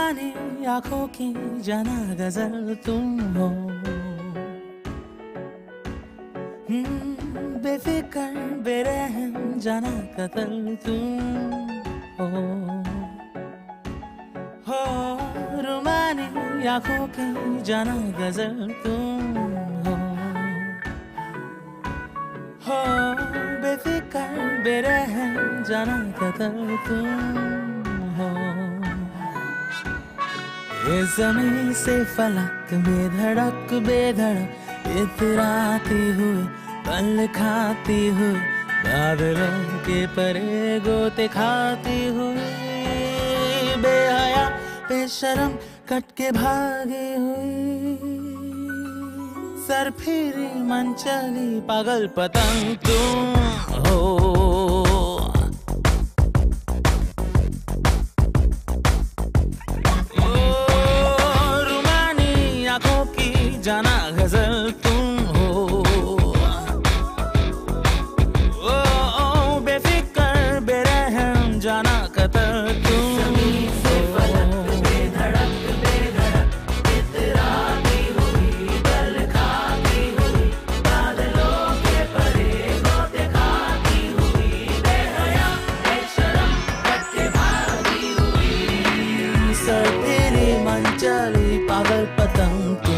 रुमानी आंखों की जाना गजल तुम हो, बेफिकर बेरहम जाना कतल तुम हो, रुमानी आंखों की जाना गजल तुम हो, बेफिकर बेरहम जाना कतल तुम हो। ये ज़मीं से फलक बेधड़क बेधड़क इतराती हुई पल खाती हुई बादलों के परे गोते खाती हुई बेहया बेशरम कट के भागी हुई सर फिरी मन चली पागल पतंग तुम हो। जाना गजल तुम हो, ओ बेफिकर बेरहम जाना कतल तुम हो। बेधड़क बेधड़क इतराती हुई पल खाती हुई बादलों के परे गोते खाती हुई बेहया बेशरम कट के भागी हुई सर तेरी मन चली पागल पतंग।